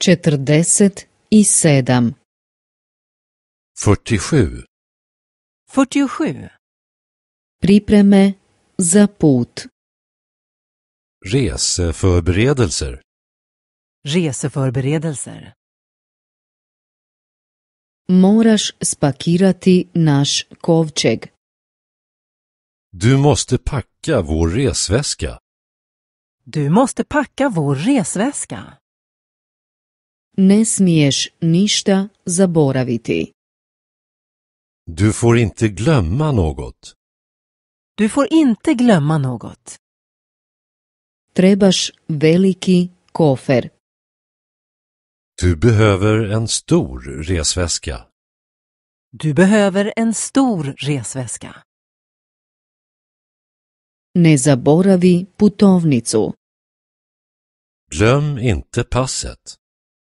47. 47. 47. Pripreme za put. Reseförberedelser. Reseförberedelser. Moraš spakirati naš kovčeg. Du måste packa vår resväska. Du måste packa vår resväska. Ne smiješ ništa zaboraviti. Du får inte glömma något. Du får inte glömma något. Trebaš veliki kofer. Du behöver en stor resväska. Du behöver en stor resväska. Ne zaboravi putovnicu. Glöm inte passet.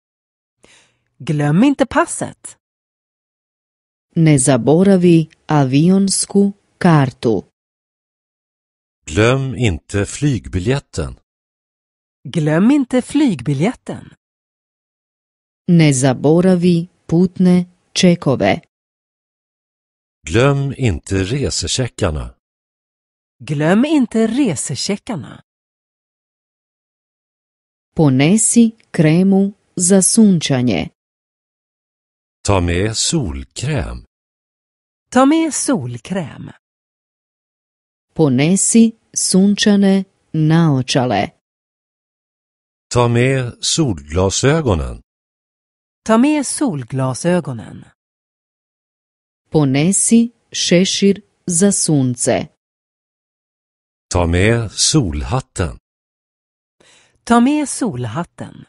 Glöm inte passet. Ne zaboravi avionsku kartu. Glöm inte flygbiljetten. Glöm inte flygbiljetten. Ne zaboravi putne čekove. Glöm inte resecheckarna. Glöm inte resecheckarna. Ponesi kremu za sunčanje. Ta med solkräm. Ta med solkräm. Ponesi sunčane naočale. Ta med solglasögonen. Ta med solglasögonen. Ponesi šešir za sunce. Ta med solhatten. Ta med solhatten.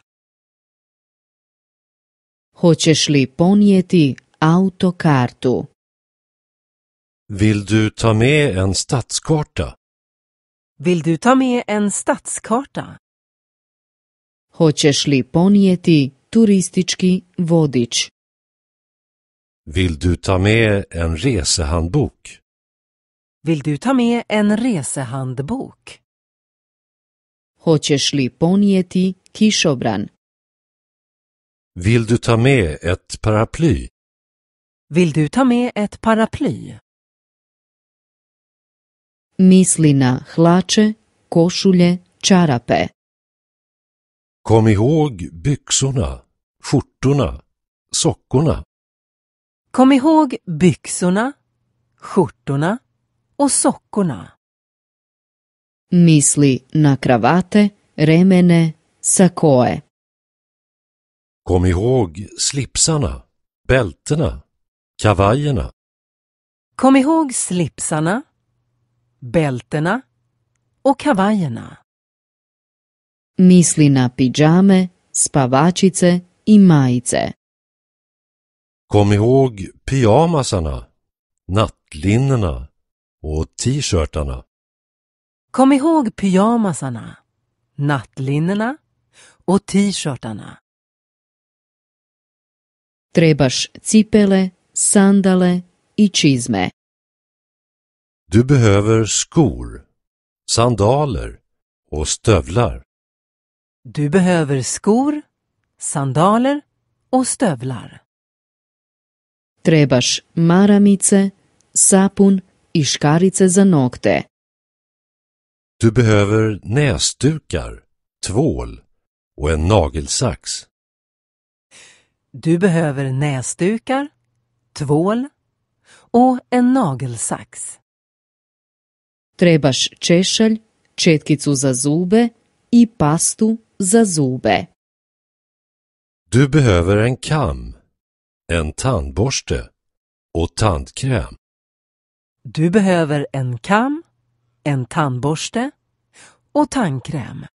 Hoćeš li ponijeti autokartu? Vill du ta med en stadskarta? Vill du ta med en stadskarta? Hoćeš li ponijeti turistički vodič? Vill du ta med en resehandbok? Vill du ta med en resehandbok? Hoćeš li ponijeti kišobran? Vill du ta med ett paraply? Vill du ta med ett paraply? Misli na hlače, košulje, čarape. Kom ihåg byxorna, skjortorna, sockorna. Kom ihåg byxorna, skjortorna och sockorna. Misli na kravate, remene, sakoe. Kom ihåg slipsarna, bältena, kavajerna. Kom ihåg slipsarna, bältena och kavajerna. Misli na pidžame, spavačice i majice. Kom ihåg pyjamasarna, nattlinnena och t-shirtarna. Kom ihåg pyjamasarna, nattlinnena och t-shirtarna. Trebaš cipele, sandale i čizme. Du behöver skor, sandaler och stövlar. Du behöver skor, sandaler och stövlar. Trebaš maramice, sapun i škarice za nokte. Du behöver näsdukar, tvål och en nagelsax. Du behöver näsdukar, tvål och en nagelsax. Trebaš češalj, četkicu za zube i pastu za zube. Du behöver en kam, en tandborste och tandkräm. Du behöver en kam, en tandborste och tandkräm.